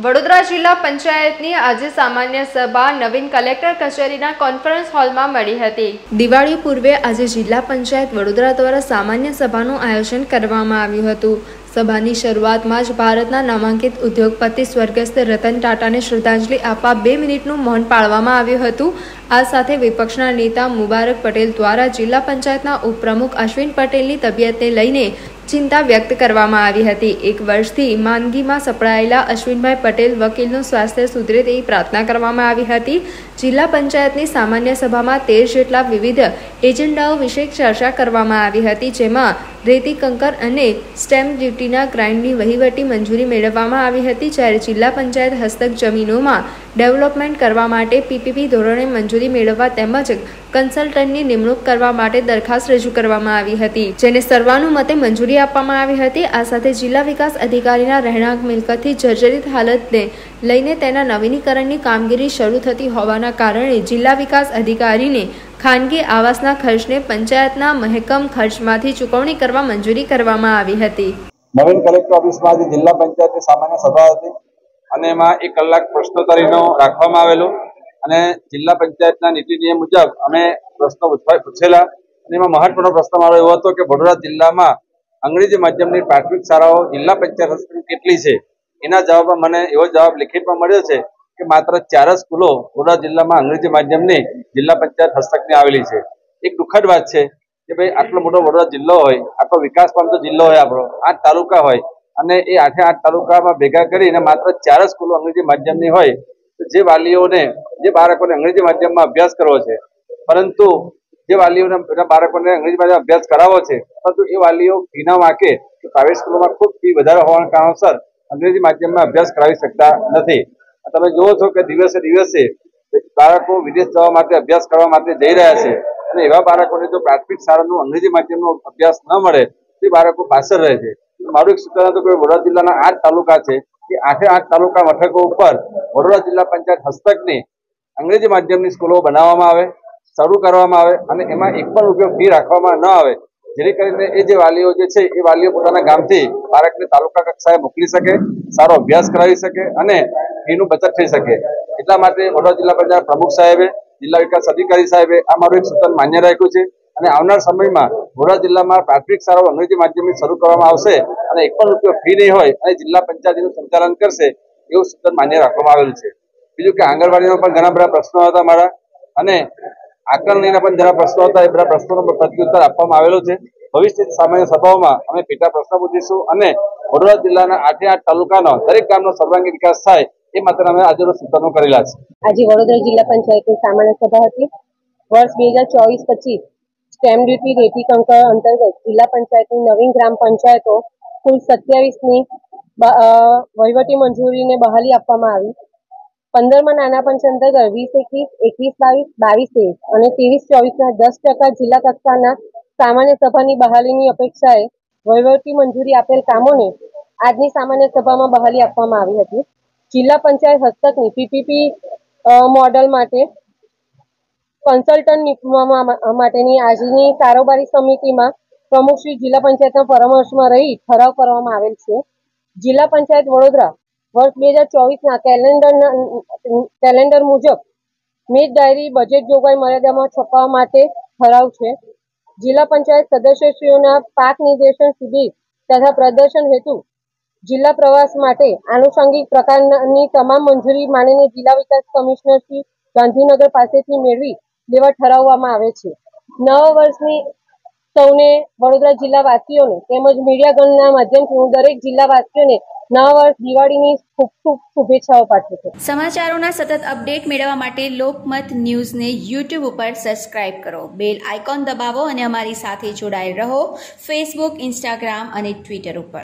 વડોદરા જિલ્લા પંચાયતની આજે સામાન્ય સભા નવીન કલેક્ટર કચેરીના કોન્ફરન્સ હોલમાં મળી હતી। દિવાળી પૂર્વે આજે જિલ્લા પંચાયત વડોદરા દ્વારા સામાન્ય સભાનું આયોજન કરવામાં આવ્યું હતું। સભાની શરૂઆતમાં જ ભારતના નામાંકિત ઉદ્યોગપતિ સ્વર્ગસ્થ રતન ટાટાને શ્રદ્ધાંજલિ આપવા 2 મિનિટનું મૌન પાળવામાં આવ્યું હતું। આ સાથે વિપક્ષના નેતા મુબારક પટેલ દ્વારા જિલ્લા પંચાયતના ઉપપ્રમુખ અશ્વિન પટેલની તબિયતને લઈને चिंता व्यक्त करवामां आवी हती। 1 वर्षथी मानगीमां सपड़ायेला अश्विनभाई पटेल वकीलनुं स्वास्थ्य सुधरे तेवी प्रार्थना करवामां आवी हती। जिल्ला पंचायतनी सामान्य सभामां 13 जेटला विविध एजेंडाओ विषे चर्चा करवामां आवी हती, जेमां रेती कंकर अने स्टेम्प ड्यूटीना ग्रांटनी वहीवटी मंजूरी मेळववामां आवी हती, ज्यारे जिल्ला पंचायत हस्तक जमीनोमां डेवलपमेंट करवा माटे पीपीपी धोरणे मंजूरी मेळववा तेमज कन्सल्टंटनी निमणूक करवा माटे दरखास्त रजू करवामां आवी हती, जेने सर्वानुमते मंजूरी આપવામાં આવી હતી। આ સાથે જિલ્લા વિકાસ અધિકારીના રહેણાંક મિલકતથી જર્જરિત હાલતને લઈને તેના નવીનીકરણની કામગીરી શરૂ થતી હોવાના કારણે જિલ્લા વિકાસ અધિકારીને ખાનગી આવાસના ખર્ચને પંચાયતના મહેકમ ખર્ચમાંથી ચૂકવણી કરવા મંજૂરી કરવામાં આવી હતી। નવીન કલેક્ટર ઓફિસમાં આજે જિલ્લા પંચાયતની સામાન્ય સભા હતી અને એમાં 1 કલાક પ્રશ્નોત્તરીનો રાખવામાં આવેલો અને જિલ્લા પંચાયતના નીતિ નિયમ મુજબ અમે પ્રશ્નો પૂછેલા અને એમાં મહત્વનો પ્રશ્ન મારો એવો હતો કે વડોદરા જિલ્લામાં अंग्रेजी माध्यमनी प्राथमिक शाळाओ जिल्ला पंचायत हस्तक केटली छे। एना जवाब मने एवो जवाब लिखितमां मळ्यो छे के मात्र 4 ज स्कूलो वडोदरा जिल्लामां अंग्रेजी माध्यमनी जिल्ला पंचायत हस्तकनी आवेली छे। एक दुखद वात छे के भाई आटलो मोटो वडोदरा जिल्लो होय, आटलो विकास पामतो जिल्लो होय, आपणो 8 तालुका होय अने ए 8 तालुकामां भेगा करीने मात्र 4 ज स्कूलो अंग्रेजी माध्यमनी होय तो जे वालीओने जे बाळकोने अंग्रेजी माध्यममां अभ्यास करवो छे, परंतु जे वालीओने बाळकोने अंग्रेजी माध्यम अभ्यास करावो छे परंतु ए वालीओ फीना वाके प्राइवेट स्कूलोमां खूब फी वधारे होवाना कारणोसर अंग्रेजी माध्यममां अभ्यास करावी शकता नथी। तमे जोवो छो के दिवसे दिवसे बाळको विदेश जवा माटे अभ्यास करवा माटे जई रह्या छे अने एवा बाळकोने जो प्राथमिक शाळानो अंग्रेजी माध्यमनो अभ्यास न मळे ते बाळको पाछळ रहे छे। मारुं एक सूचना हतुं के वडोदरा जिल्लाना 8 तालुका छे ए 8 तालुका मथको उपर वडोदरा जिल्ला पंचायत हस्तकनी अंग्रेजी माध्यमनी स्कूलो बनाववामां आवे, શરૂ કરવામાં આવે અને એમાં એક પણ રૂપિયો ફી રાખવામાં ન આવે, જેથી કરીને એ જે વાલીઓ જે છે એ વાલીઓ પોતાના ગામથી બાળકને તાલુકા કક્ષાએ મોકલી શકે, સારો અભ્યાસ કરાવી શકે અને ફીનું બચત થઈ શકે। એટલા માટે વડોદરા જિલ્લા પંચાયત પ્રમુખ સાહેબે, જિલ્લા વિકાસ અધિકારી સાહેબે આ મારું એક સૂચન માન્ય રાખ્યું છે અને આવનાર સમયમાં વડોદરા જિલ્લામાં પ્રાથમિક શાળાઓ અંગ્રેજી માધ્યમથી શરૂ કરવામાં આવશે અને એક પણ રૂપિયો ફી નહીં હોય અને જિલ્લા પંચાયતનું સંચાલન કરશે એવું સૂચન માન્ય રાખવામાં આવેલું છે। બીજું કે આંગણવાડીમાં પણ ઘણા બધા પ્રશ્નો હતા મારા અને आकलनीना पण जरा प्रश्न होता ए बधा प्रश्नों प्रत्युत्तर आपवामां आवेलो छे। भविष्य सामान्य सभाओमां अमे पेटा प्रश्न पूछीशुं अने वडोदरा जिल्लाना 8 तालुकानो दरेक गामनो सर्वांगीण विकास थाय ए माटे अमे आज सूचनो करेला छे। आज वडोदरा जिल्ला पंचायतनी सामान्य सभा हती। वर्ष 2024-25 स्टेम्प ड्यूटी रेती कंकर अंतर्गत जिल्ला पंचायतनी नवीन ग्राम पंचायतो कुल 27 वहीवटी मंजूरीने बहाली आपवामां आवी। 15 नाना पंचायत अंतर्गत 20-21, 21-22, 22-23 અને 23-24 10% जिला कक्षाना सामान्य सभानी बहालीनी अपेक्षाए वहीवटी मंजूरी आपेल कामोने आजनी सामान्य सभामां बहाली आपवामां आवी हती। जिला पंचायत हस्तकनी पीपीपी मॉडल माटे कन्सल्टंट निमवा माटेनी आजनी कारोबारी समितिमां प्रमुख श्री जिला पंचायतना परामर्शमां रही ठराव करवामां आवेल छे। जिला पंचायत वडोदरा वर्ष 2024 कैलेंडर मुजब मीट डायरी बजेट जोगवाई मर्यादामां छापवा माटे ठराव छे। जिला पंचायत सदस्यश्रीओना पाक निर्देशन शिबिर तथा प्रदर्शन हेतु जिला प्रवास माटे आनुषंगिक प्रकारनी तमाम मंजूरी मांगीने जिला विकास कमिश्नर श्री गांधीनगर पासेथी मेळवी लेवा ठराववामां आवे छे। नवा वर्षनी सौने वडोदरा जिल्लावासीओने तेमज मीडियागणना माध्यमथी दरेक जिल्लावासीओने नवा वर्ष दिवाळीनी खूब खूब शुभेच्छाओ पाठवुं छुं। समाचारोना सतत अपडेट मेळववा माटे लोकमत न्यूज़ने यूट्यूब पर सब्सक्राइब करो, बेल आइकॉन दबावो अने अमारी साथे जोडाયેલ રહો फेसबुक, इंस्टाग्राम अने ट्विटर पर।